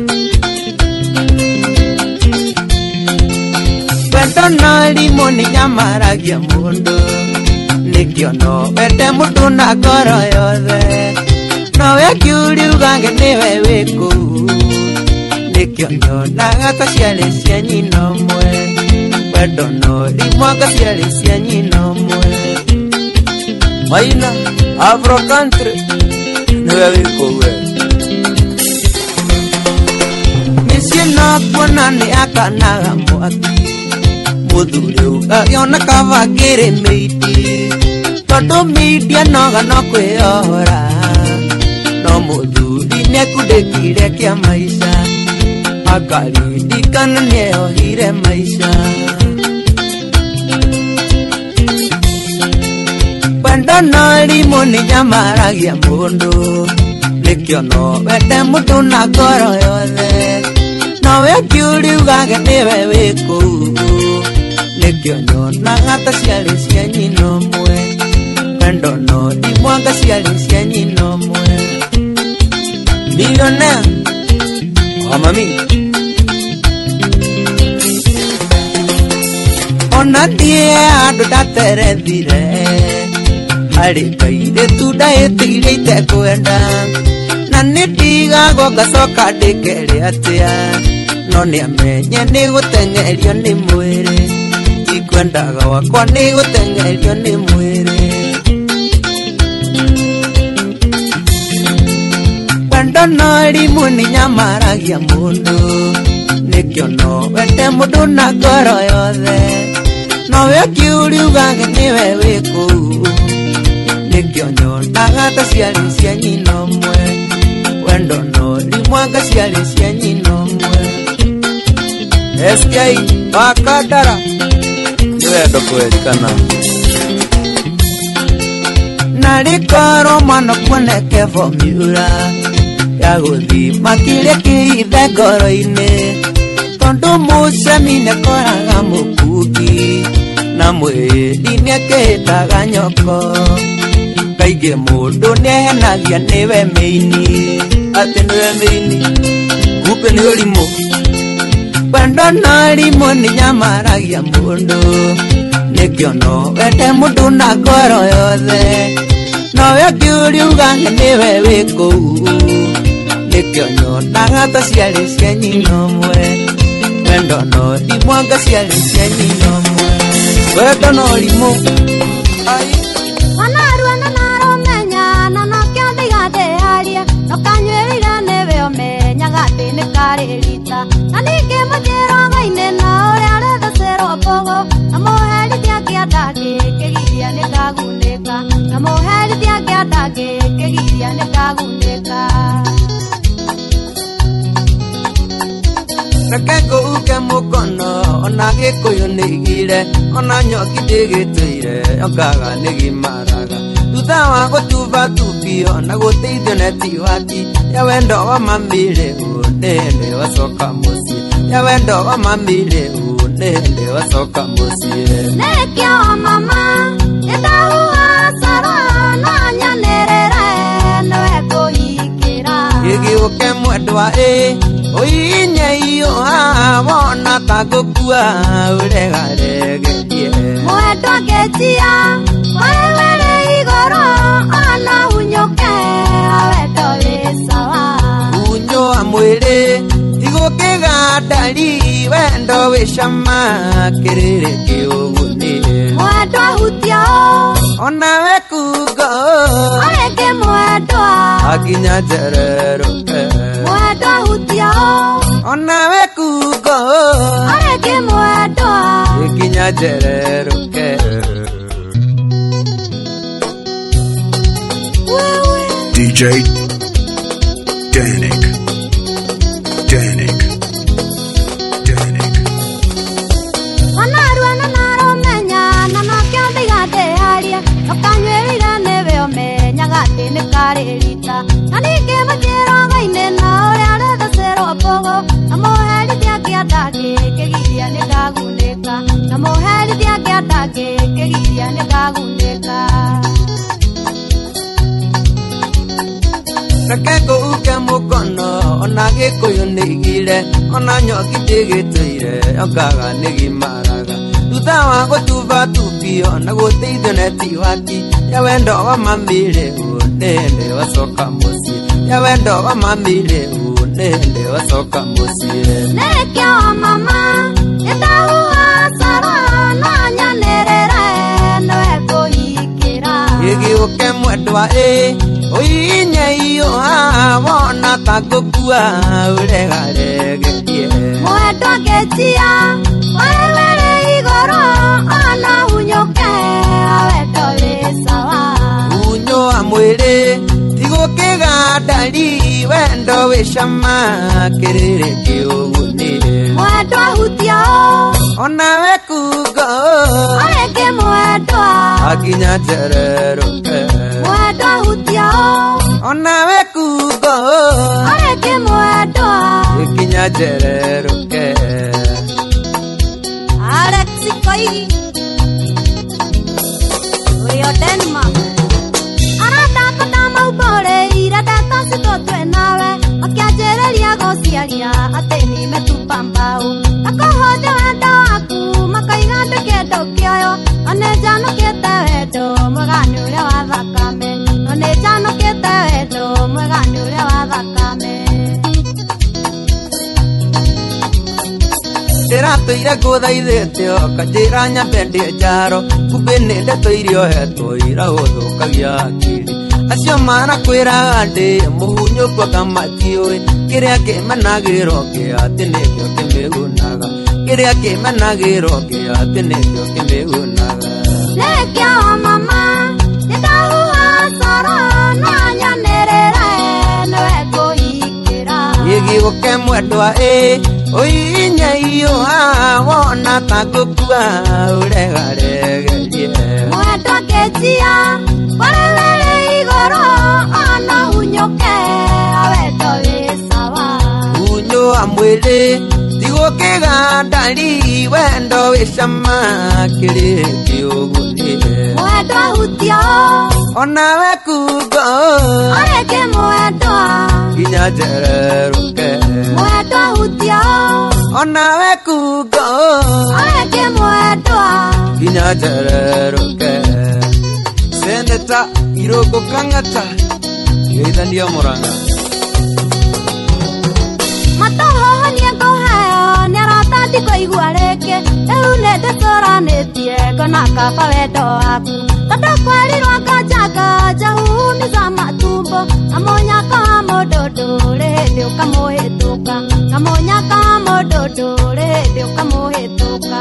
Wendo no rimũ nĩ nyamaragia mũndũ, nĩkĩo no wende mũndũ na ngoro yothe, no wĩkiuliugage nĩwe wĩ kũu, nĩkĩo nyonaga ta ciarĩ cia nyina ũmwe, wendo no rimwaga ciarĩ cia nyina ũmwe. Maina Afro Country niwe wĩ kũu we. Mĩciĩ no kuona nĩ akanaga mwaki, mũthuri ũgayona kabangĩrĩ mĩiti, tondũ mĩidia noga no kwĩyohora, no mũthuri nĩekundĩkire kĩa maica, akaririkana nĩeyohire maica. Wendo no rimũ nĩ nyamaragia mũndũ, nĩkĩo no wende mũndũ na ngoro yothe, no wĩkiuliugage nĩwe wĩ kũu, nĩkĩo nyonaga ta ciarĩ cia nyina ũmwe, wendo no rimwaga ciarĩ cia nyina ũmwe. Millionaire Amami ona thiĩ handũ ndaterethire, harĩ kairĩtu ndahĩtĩire itekwenda, na nĩ ndigagwo ngacoka ndĩkere atĩa, no nĩ amenye nĩ gũteng'erio nĩ mwĩrĩ, tikwendaga wakwa nĩ gũteng'erio nĩ mwĩrĩ. Wendo no rimũ nĩ nyamaragia mũndũ, nĩkĩo no wende mũndũ na ngoro yothe, no wĩkiuliugage nĩwe wĩ kũu, nĩkĩo nyonaga ta ciarĩ cia nyina ũmwe, wendo no rimwaga ciarĩ cia nyina ũmwe. S K Wakandara nĩ wendo kwĩrikana. Na rĩkorwo mwana kuoneke formula ya gũthima kĩrĩa kĩhithe ngoro-inĩ, tondũ mũcemi nĩkoraga mũkungi, na mwĩri nĩakĩhĩtaga nyoko, kaingĩ mũndũ nĩehenagia nĩwe mĩini, Atĩ nĩwe mĩini, kumbe nĩ ũrimũ. Wendo no rimũ nĩ nyamaragia mũndũ, nĩkĩo no wende mũndũ na ngoro yothe, no wĩkiuliugage nĩwe wĩ kũu, nĩkĩo nyonaga ta ciarĩ cia nyina ũmwe, wendo no rimwaga ciarĩ cia nyina ũmwe. Wendo no rimũ ai Wanarua na naromenya na nokio ndigateharia, nokanyuĩrĩire nĩwe ũmenyaga atĩ nĩ karĩrita, na ningĩ mũnjĩrogo-inĩ na ũrĩa rĩthũcĩrwo mbogo, na mũherithia kĩanda ngĩkĩgiria nĩngagunĩka, na mũherithia kĩanda ngĩkĩgiria nĩngagunĩka. Reke ngũuke mũkono ona gĩkũyũ nĩigire, ona nyoki ndĩgĩtũire okaga nĩgimaraga, thutha wa gũtuba tubio na gũteithio neti waki, ya wendo wa mamĩrĩ nĩ hĩndĩ wacoka mũciĩ, ya wendo wa mamĩrĩ nende wacoka muciĩ Nĩkĩo mama ĩtahuha coro na nyanĩrĩre nĩwe kũhingĩra gĩgĩũke mwendwa ĩ ũinye iũha wona ta ngũkua ũregaregerie mwendwa ngĩtia wewe igũrũ ona hunyũke wendo wĩ sawa unyoa mwĩrĩ igũkĩgandari wendo wĩ cama kĩrĩrĩ kĩũguni mwendwa hutia onawe kungo arĩkĩ mwendwa akinya njererũke mwendwa hutia onawe kungo arĩkĩ mwendwa ikinya njererũke D J Danik. Danik. Danik. Wanarua na naromenya na nokĩo ndĩgatearia ũkanyuĩrĩire nĩwe ũmenyaga atĩ nĩ karĩrita na ningĩ mũkĩrogo-inĩ na ũrĩa rĩthecerwo mbogo na mũherithia kĩanda gĩkĩgiria nĩ ngagunĩka na mũherithia kĩanda gĩkĩgiria nĩ ngagunĩka reke ngũuke mũkono ona gĩkũyũ nĩ igire ona nyoki ndĩgĩtũire okaga nĩgimaraga thutha wa gũtuba tubio na gũteithio neti waki ya wendo wa mamĩrĩ nĩndĩ wacoka mũciĩ ya wendo wa mamĩrĩ nĩndĩ wacoka mũciĩ nĩkĩo mama ĩtahuha coro na nyanĩrĩre nĩwe kũhingĩra gĩgĩũke mwendwa ĩ ũinye iũha wona ta ngũkua ũregaregerie mwendwa ngĩtia wewe igũrũ ona hunyũke wendo wĩ sawa unyoa mwĩrĩ igũkĩgandari wendo wĩ cama kĩrĩrĩ kĩũguni mwendwa hutia onawe kungo arĩkĩ mwendwa akinya njererũke mwendwa hutia onawe kungo arĩkĩ mwendwa ikinya njererũke Alex Koigi ũrĩa Denmark aratambata maumũrĩire ndeto citũtwe nawe akĩanjĩrĩria gũciaria atĩ nimetupa mbao akũhũnja wendo waku makaiga ndũkĩndũ kĩoyo no nĩnjanũkĩte wendo mwega nĩ ũrĩa wa thakame no nĩnjanũkĩte wendo mwega nĩ ũrĩa wa thakame ndĩratũire ngũthaithĩte kanjĩra nyambe ndĩ njaro kumbe nĩ ndeto iria ohetwo iragũthũkagia akiri acio marakwĩraga ndĩ mũhunyũku anga matiũĩ kĩrĩa kĩmenagĩrwo kĩa atĩ nĩkĩo kĩmĩgunaga kĩrĩa kĩmenagĩrwo kĩa atĩ nĩkĩo kĩmĩgunaga nĩkĩo mama nĩndahuha coro na nyanĩrĩre nĩwe kũhingĩra gĩgĩũke mwendwa ĩ ũinye iũha wona ta ngũkua ũregaregerie mwendwa ngĩtia wewe igũrũ ona hunyũke wendo wĩ sawa unyoa mwĩrĩ tigũkĩgandari wendo wĩ cama kĩrĩrĩ kĩũguni mwendwa hutia onawe kungo arĩkĩ mwendwa kinya njererũke mwendwa hutia onawe kungo arĩkĩ mwendwa kinya njererũke seneta Irũngũ Kang'ata geithania Mũrang'a matohohonie ngũheo nĩarata kũigua rĩngĩ rĩu nĩndĩtũranĩtie ngona kaba wendo waku tondũ kwerirwo nganjanga njahuhumiza matumbo na mũnyaka wa mũndũ ndũrĩ hĩndĩ ũkamũhĩtũka na mũnyaka wa mũndũ ndũrĩ hĩndĩ ũkamũhĩtũka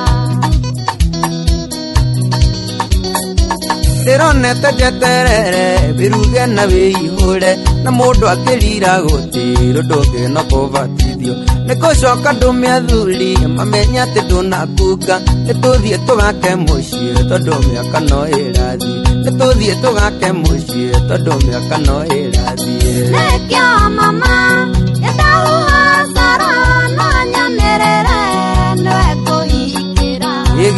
ndĩronete njeterere biruge na wĩihũre na mũndũ akĩrira gũtirũ ndũngĩno kũbatithio nĩkũcoka ndũme athuri mamenye atĩ ndũnakunga nĩtũthiĩ tũgake mũciĩ tondũ mĩaka no ĩrathiĩ nĩtũthiĩ tũgake mũciĩ tondũ mĩaka no ĩrathiĩ nĩkĩo mama nĩndahuha coro no nyanĩrĩre nĩwe kũhingĩra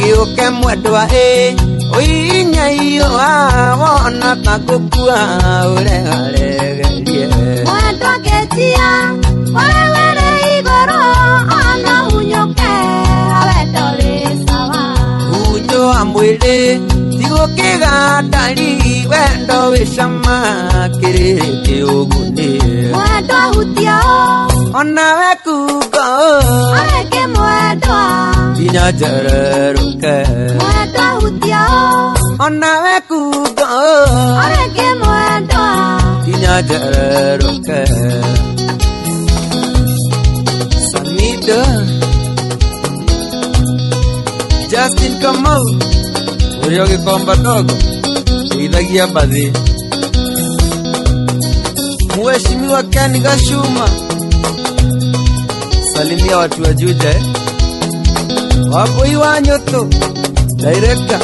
Uke mwedwa e Oinya iyo Wona takukua Uregaregerie Mwedwa ketia Warewere igoro Ana unyoke Awedole sawa Unyo amwele Tigo kigatari Wendo wishama Kireke ugune Mwedwa hutiao Ona wekugo Areke mwedwa Inya jareruke Mwedwa hutiao Ona wekugo Areke mwedwa Inya jareruke Samido Justin Kamau Urio gikomba dogo Uithagia bathi Mheshimiwa Ken Gashuma Salimia watu wa Juja eh? Wapo iwa nyoto Director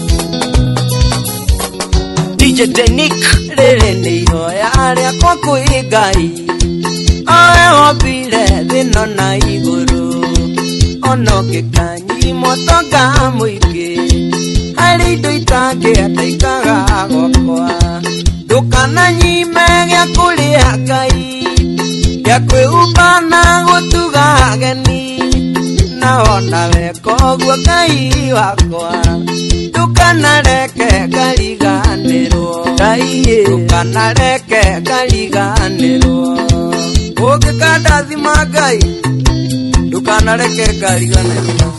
D J Denick Rere ni hoya aria kwa kuigai Oe wabile dhino na iguru Ono kikanyi motoka mwiki Hari indo itake ataikaga gokwa Dukana nyime gya kulia gai Gya kwĩhumba gũtuga ageni Naona weko guo Ngai wakwa Ndukanareke ngariganĩrwo Ndukanareke ngariganĩrwo Ũngĩkandathima Ngai Ndukanareke ngariganĩrwo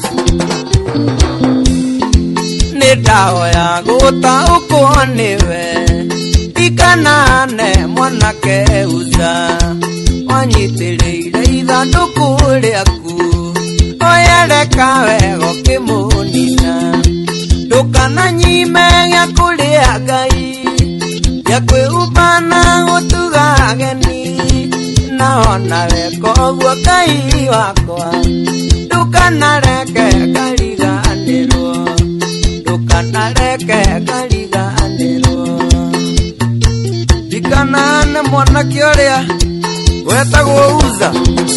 Nĩndahoya gũtaũkwo nĩwe Ikanane mwanake uza Wanyitĩrĩire ithandũkũ rĩaku Oyereka wego kĩmũnina Ndũkananyime gĩa kũrĩa Ngai Gĩa kwĩhumba na gũtuga ageni Naona weko guo Ngai wakwa Ndukanareke ngariganĩrwo Ndukanareke ngariganĩrwo Ikanane mwanake ũrĩa wetagwo uza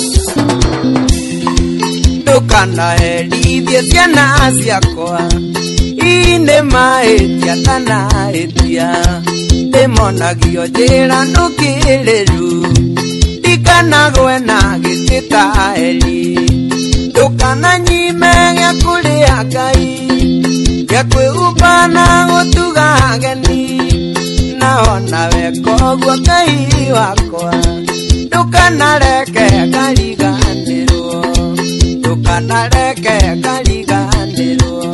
Ndũkanaherithie ciana ciakwa Ine mahĩtia kana hĩtia Ndĩmonagio njĩra ndũkĩrĩru Ndikanagwe na gĩtĩtaheri Ndũkananyime gĩa kũrĩa Ngai Gĩa kwĩhumba na gũtuga ageni Naona weko guo Ngai wakwa Ndukanareke ngariganĩrwo Ndukanareke ngariganĩrwo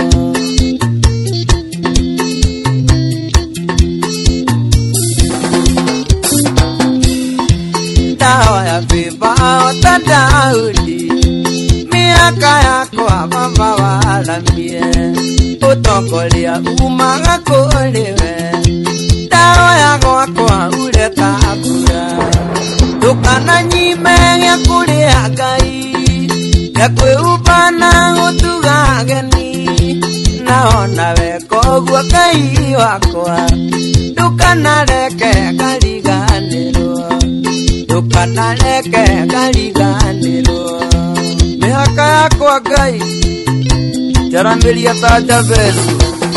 Ndahoya vĩva ota Daudi Mĩaka yakwa baba waramie Ũtongoria umaga kũrĩwe Ndahoya gwakwa ureta mbura Ndukananyime gĩa kũrĩa Ngai Gĩa kwĩhumba na gũtuga ageni Naona weko guo Ngai wakwa Ndukanareke ngariganĩrwo Ndukanareke ngariganĩrwo Mĩhaka yakwa Ngai Jaramĩria ta Jabezu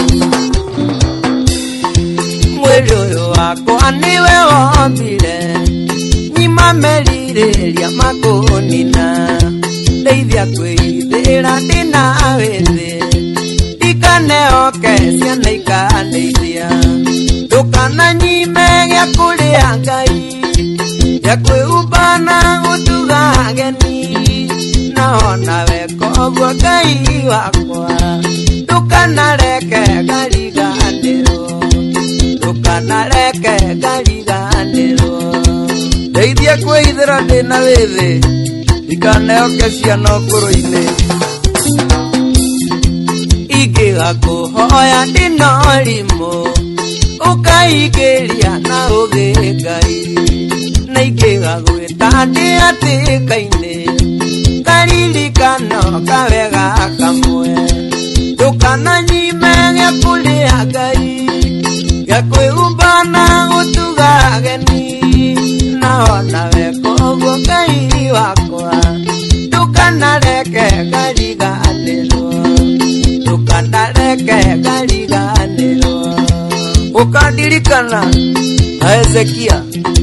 Mwĩrĩ ũyũ wakwa nĩwe wombire Nyima merirĩria makũnina Ndeithia kwĩithĩra ndĩna wĩthĩ Ndikanehoke ciana ikandeithia Ndũkananyime gĩa kũrĩa Ngai Gĩa kwĩhumba na gũtuga ageni Naona weko guo Ngai wakwa Ndũkanareke ngariganĩrwo Ndũkanareke ngariganĩrwo Ndeithia kwĩithĩra ndĩna wĩthĩ Ndikanehoke ciana ũkũrũ-inĩ Ingĩgakũhoya ndĩna ũrimũ Ũkaingĩria na ũgĩ Ngai Na ingĩgagwĩta ndĩ hatĩka-inĩ Karirikano kawega kamwe Ndũkananyime gĩa kũrĩa Ngai Gĩa kwĩhumba na gũtuga ageni Naona weko guo Ngai wakwa Ndũkanareke ngariganĩrwo Ndũkanareke ukadirikana Hezekia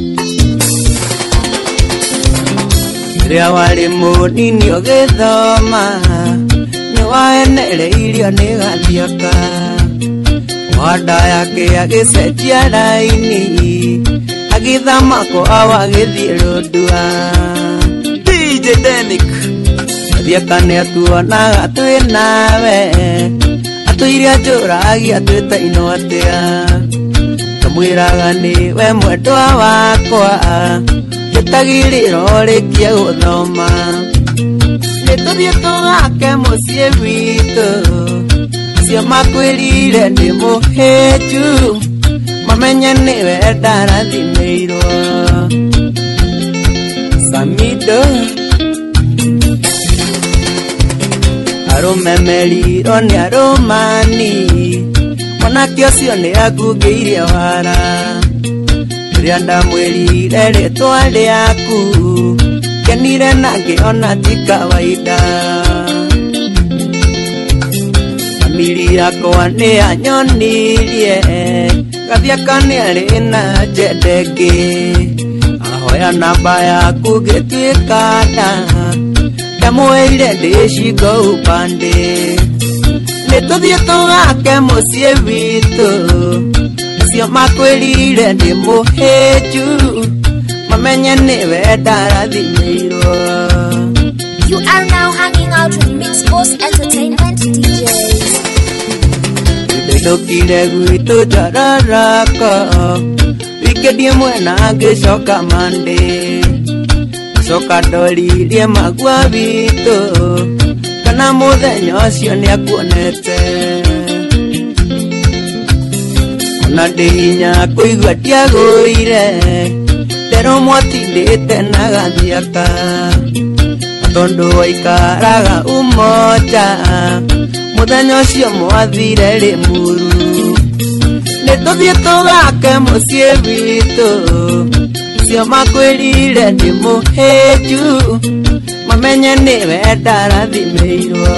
ria wari munini ugithoma ni waenereirio ni gathiaka wanda yake agicenjia raini agithama ko awagithie rundua D J Denick gathiaka ni atuonaga twi nawe atuire njuragia twitaino atia kamwiraga ni we mwendwa wakwa gitagiriro rikia guthoma nituthie tugake mucii witu acio makwirire ndi muhiju mamenye niwe ndarathimirwo Samido arumemerirwo ni arumani mwanake ucio ni akungiirie wara ria ndamwirire ritwa riaku kenire na ngiona ti kawaida famili yakwa ni anyonirie gathiaka ni ari na jedenge ahoya namba yaku gituikana ndamwirire ndicigo upande nituthie tugake mucii witu acio makwirire ndi muhiju mamenye niwe ndarathimirwo. You are now hanging out with Mix Boss Entertainment D Js. Ndokire gwitu jararako wikendi mwena ngicoka mande coka ndoririe magua witu kana muthenya ucio ni akuonete na ndihinya kuigua ndiagwire ndero mwatindite na gathiaka tondu waikaraga umoja muthenya ucio mwathire rimuru nituthie tugake mucii witu acio makwirire ndi muhiju mamenye niwe ndarathimirwo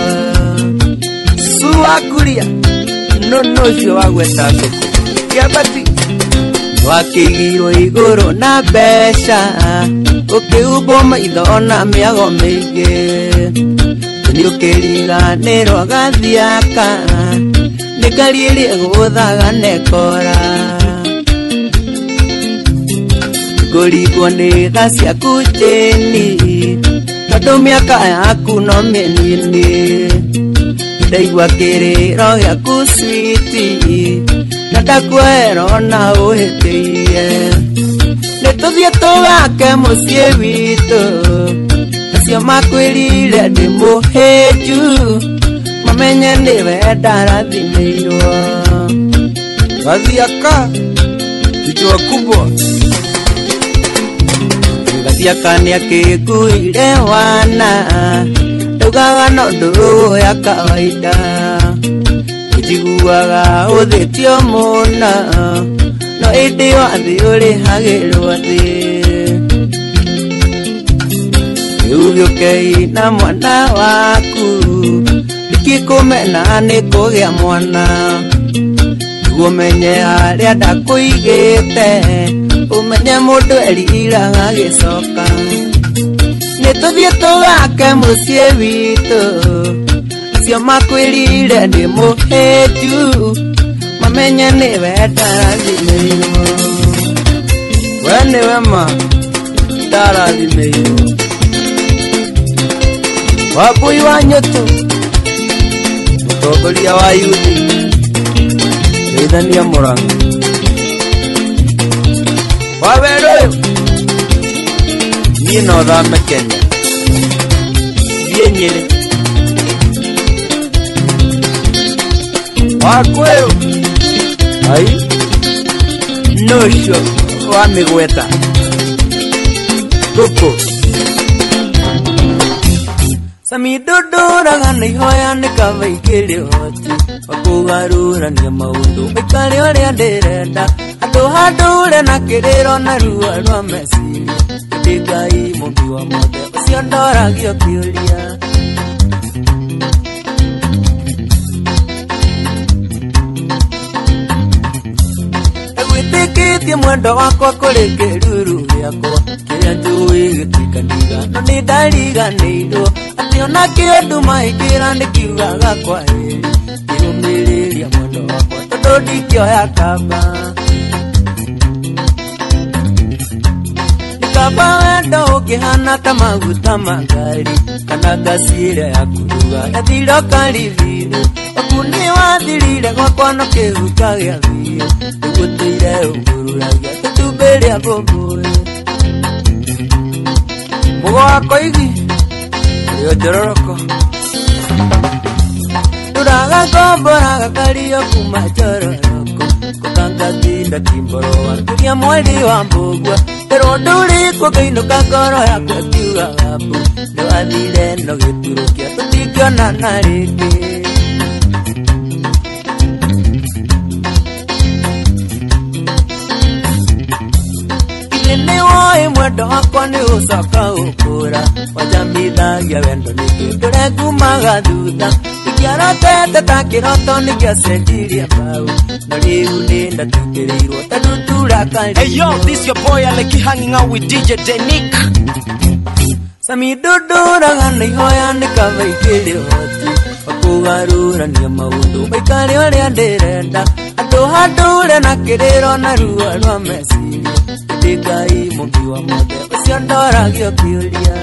suakuria nono ucio wagweta thuku kiabati wakigirwo iguru na mbeca ukiumbwo maitho na miago mingi ni ukiriganirwo gathiaka ni ngari iria guthaga nekora ngurigwo ni tha ciaku njini tondu miaka yaku no minini ndaigua kiriro giaku switi na ndakwero na uhitiie nituthie tugake mucii witu acio makwirire ndi muhiju mamenye niwe ndarathimirwo gathiaka kichwa kubwa gathiaka ni akikuire wana ndaugaga no nduru ya kawaida njiguaga uthitio muna no indi wathi urihagirwo thi ugiukei na mwana waku ikikumena ni kugia mwana umenye haria ndakuigite umenye mundu eriraga gicoka nituthie tugake mucii witu acio makwirire ndi muhiju mamenye niwe ndarathimirwo we niwe ma ndarathimirwo Wambui wa Nyutu mutongoria wa yuthi Ithania Murang'a wawero niĩ no thame Kenya thiĩ Nyĩrĩ Wakũyũ ai no ũcio wa mĩgweta gũkũ samidodora gana ihoya nikabaikire hoti wakugarurania maundu ikare uria ndirenda andu handure na kiriro na ruo rwa meciria ndigai mumbi wa mothe ucio ndoragio kiuria Wĩtĩkĩtie mwendo wakwa kũrĩ kĩruru gĩakwa kĩrĩa njũĩ gĩtikanĩga no nĩ ndariganĩirwo atĩ ona kĩndũ mahingĩra nĩkiugaga kwa heri ngĩrũmĩrĩria mwendo wakwa tondũ ndingĩoya kamba Nikaba wendo ũkĩhana ta maguta ma ngari kana ngasi ĩrĩa ya kũruga yathira karibiri Wakuni wathirire gwakwa no kĩhuka gĩa biũ Nĩgũtũire ũngũrũragia tũtumbĩ rĩa mbũmbũĩ Mũgo wakwa igi rĩo njororoko Ndũragakomboraga kario kuma njororoko Kũkangatinda timboroa Kũria mweri wa mbũgua Pero ndũrĩkwo ngĩinũka ngoro yakwa ĩkiugaga mbu Nĩwathire no gĩturũkia tũtingĩonana rĩngĩ Nĩwoĩ mwendo wakwa nĩũcoka gũkũra Wanjamithagia wendo nĩkĩ ndũrengumaga thutha Ingĩarotete ta kĩroto nĩngĩacenjirie mbau No rĩu nĩndatukĩrĩirwo tondũ turakarĩirwo Hey yo, this your boy Aleki hanging out with D J Denick Sami ndũndũraga na ihoya nĩkavaingĩrĩ hoti Wakũgarũrania maũndũ maikare ũrĩa ndĩrenda Andũ handũre na kĩrĩro na ruo rwa meciria Ngai mũmbi wa mothe ũcio ndoragio kĩũria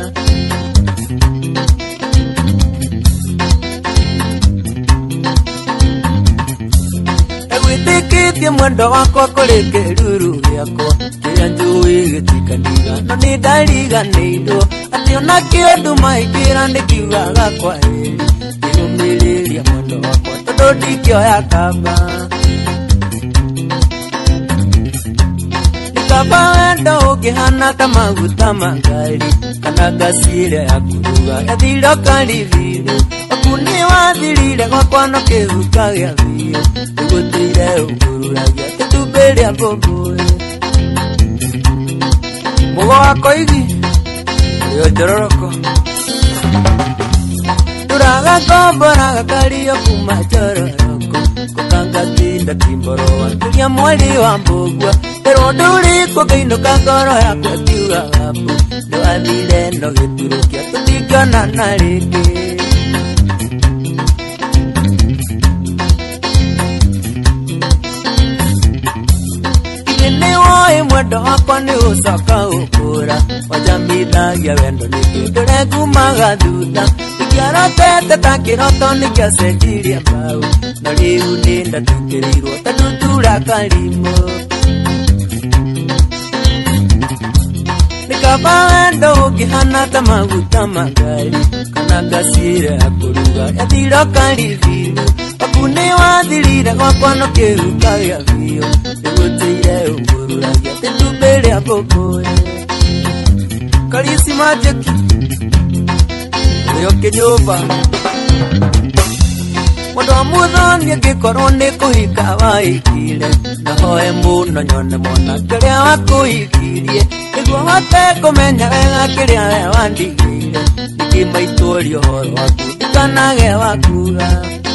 Wĩtĩkĩtie mwendo wakwa kũrĩ kĩruru gĩakwa kĩrĩa njũĩ gĩtikanĩga no nĩ ndariganĩirwo atĩ ona kĩndũ mahingĩra nĩkiugaga kwa heri ngĩrũmĩrĩria mwendo wakwa tondũ ndingĩoya kamba Nikaba wendo ũkĩhana ta maguta ma ngari kana ngasi ĩrĩa ya kũruga yathira karibiri Wakuni wathirire gwakwa no kĩhuka gĩa biũ Nĩgũtũire ũngũrũragia tũtumbĩ rĩa mbũmbũĩ Mũgo wakwa igi rĩo njororoko Ndũragakomboraga kario kuma njororoko Kũkangatinda timboroa Kũria mweri wa mbũgua Pero ndũrĩkwo ngĩinũka ngoro yakwa ĩkiugaga mbu Nĩwathire no gĩturũkia tũtingĩonana rĩngĩ Nĩwoĩ mwendo wakwa nĩũcoka gũkũra Wanjamithagia wendo nĩkĩ ndũrengumaga thutha Ingĩarotete ta kĩroto nĩngĩacenjirie mbau No rĩu nĩndatukĩrĩirwo tondũ turakarĩirwo Nikaba wendo ũkĩhana ta maguta ma ngari kana ngasi ĩrĩa ya kũruga yathira karibiri Wakuni wathirire gwakwa no kĩhuka gĩa biũ Nĩgũtũire ũngũrũragia tũtumbĩ rĩa mbũmbũĩ Karisi Majeki rĩo kĩnyũmba Mũndũ wa mũthoni angĩkorwo nĩ kũhika wahikire Na hoe mũno nyone mwanake ũrĩa wakũhikirie Nĩguo hote kũmenya wega kĩrĩa we wandigĩire Nĩkĩmaitũria ũhoro waku ndikanage wakuga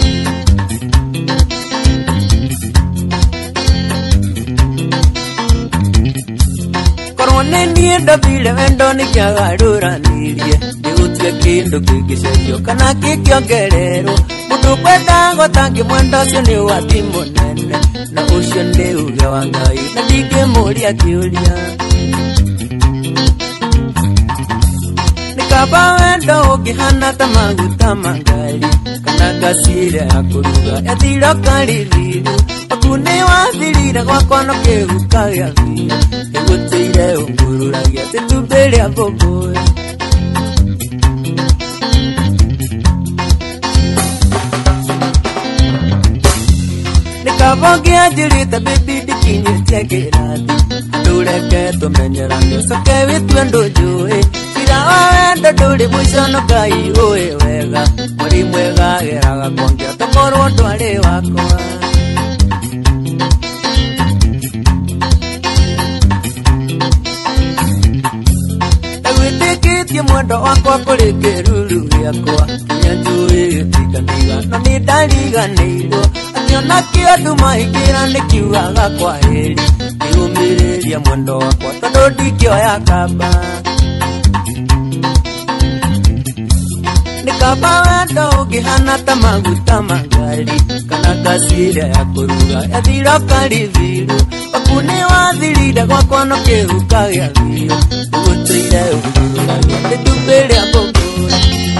Korwo nĩ niĩ ndobire wendo nĩkĩagarũranirie Nĩgũtue kĩndũ kĩngĩcenjio kana kĩngĩongererwo Mũndũ kwenda gũtangĩmwenda ũcio nĩ ũgwati mũnene Na ũcio nĩ uge wa Ngai na ndingĩmũria kĩũria Nikaba wendo ũkĩhana ta maguta ma ngari kana ngasi ĩrĩa ya kũruga yathira karibiri Wakuni wathirire gwakwa no kĩhuka gĩa biũ Nĩgũtũire ũngũrũragia tũtumbĩ rĩa mbũmbũĩ Nikaba ngĩanjĩrĩte baby ndikinyĩtie kĩrathi Ndũreke tũmenyerane ũcoke wĩtue ndũnjũĩ Cira wa wendo ndũrĩ mũico no Ngai ũĩ wega Mweri mwega geraga kwongea tũkorwo ndwarĩ wakwa Wĩtĩkĩtie mwendo wakwa kũrĩ kĩruru gĩakwa kĩrĩa njũĩ gĩtikanĩga no nĩ ndariganĩirwo Atĩ ona kĩndũ mahingĩra nĩkiugaga kwa heri ngiumiriria mwendo wakwa tondu ndingioya kamba nikamba wendo ũngĩhana ta maguta magari kana ngasi ĩrĩa ya kũruga yathira karibiru wakuni wathirire gwakwa no kĩhuka gĩa thiru gũtũire ũgũragia nĩndumbĩ rĩa mbũngũra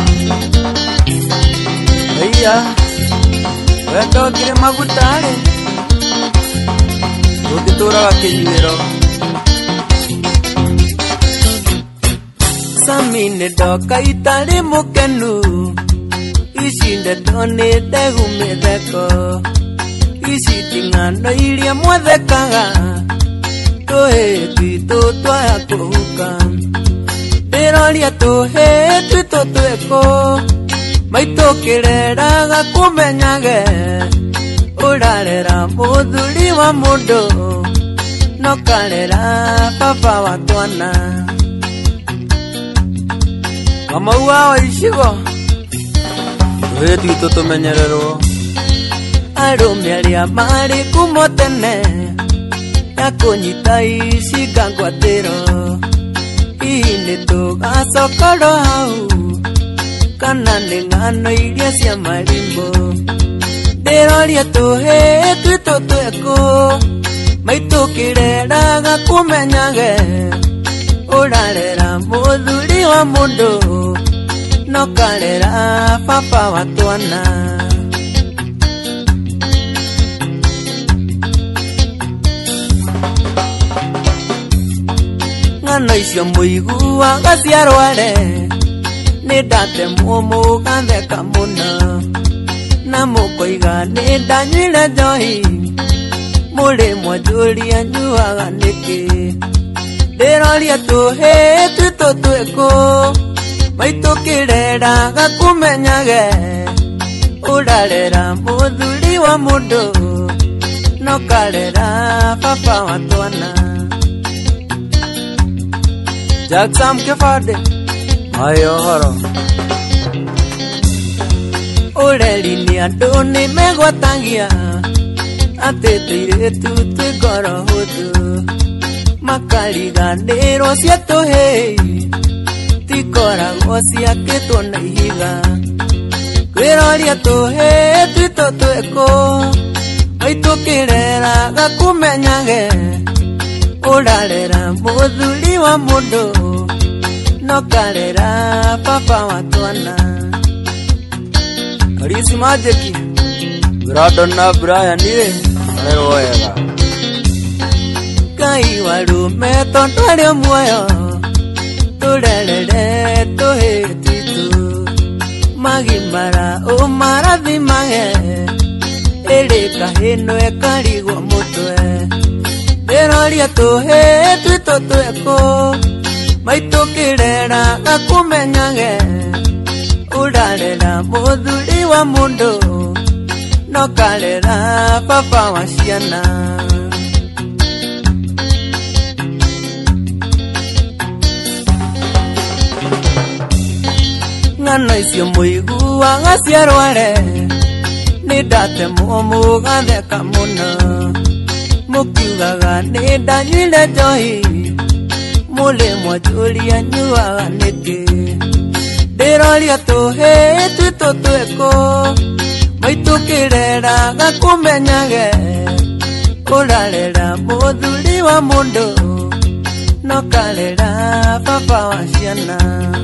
ĩia wendo ngĩrĩ maguta-rĩ ũngĩtũraga kĩnyuĩro Sami nĩndoka itarĩ mũkenu ici ndeto nĩ ndegu mĩtheko ici ti ng'ano iria mwathekaga tũhĩ twitũ twaya kũhuka ndĩroria tũhĩ twitũ twĩkũ maitũ kĩreraga kũmenyage ũrarera mũthuri wa mũndũ no karera baba wa twana Kamau wa icigo tũhĩ twitũ tũmenyererwo arũme arĩa marĩ kumo tene ya kũnyita ici ngangwatĩro hihi nĩtũgacokorwo hau kana nĩ ng'ano iria cia marimbo ndĩroria tũhĩ twitũ twĩkũ maitũ kĩreraga kũmenyage ũrarera mũthuri wa mũndũ no karera baba wa twana ng'ano icio mũiguaga ciarware nĩ ndatemwo mũgatheka mũno na mũkoiga nĩ ndanyuire njohi mũrĩ mwanjũria nyuaga nĩkĩ ndĩroria tũhĩ twitũ twĩkũ maitũ kĩreraga kũmenyage ũrarera mũthuri wa mũndũ no karera baba wa twana Jackson Kefade ayo horo ũreri nĩ andũ nĩ megwatagia atĩ tũirĩtu twĩ ngoro hũthũ makariganĩrwo cia tũhĩ tikoragwo ciakĩtwo na ihiga kwĩroria tũhĩ twitũ twĩkũ maitũ kĩreraga kũmenyage ũrarera mũthuri wa mũndũ no karera baba wa twana Karisi Majeki Brandon na Brian nire arero wega Kai warume tondu arĩ muoyo tũrerere tũhĩ twitũ magimara ũmarathimage ĩrĩ kahĩno ĩkarigwo mũtwe ndĩroria tũhĩ twitũ twĩkũ maitũ kĩreraga kũmenyage ũrarera mũthuri wa mũndũ no karera baba wa ciana ng'ano icio mũiguaga ciarware nĩ ndatemwo mũgatheka mũno mũkiugaga nĩ ndanyuire njohi mũrĩ mwanjũria nyuaga nĩkĩ ndĩroria tũhĩ twitũ twĩkũ maitũ kĩreraga kũmenyage ũrarera mũthuri wa mũndũ no karera baba wa ciana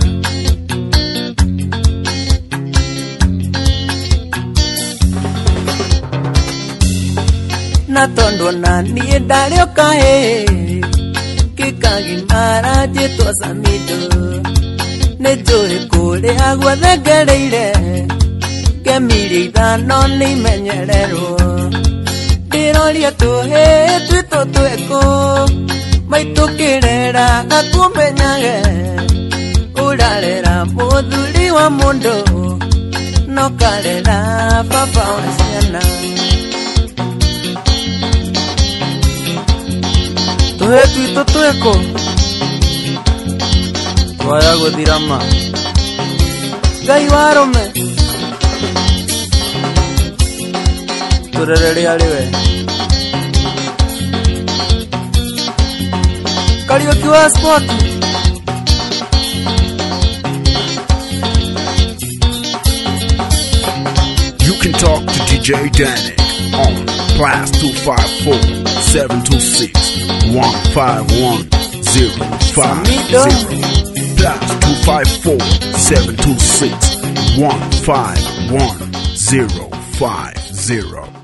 na tondu na niĩ ndarĩ o kahĩ gĩkagimara njĩtwo Samido nĩ njũĩ kũrĩa guothe ngereire ngemiria ithano nĩ imenyererwo ndĩroria tũhĩ twitũ twĩkũ maitũ kĩreraga kũmenyage ũrarera mũthuri wa mũndũ no karera baba wa ciana tũhĩ twitũ twĩkũ twaya gũthira ma Ngai wa arũme tũrerere arĩ we Karaoke wa sport. You can talk to D J Danik on plus two five four, seven two six, one five one zero five zero. Plus two five four, seven two six, one five one zero five zero.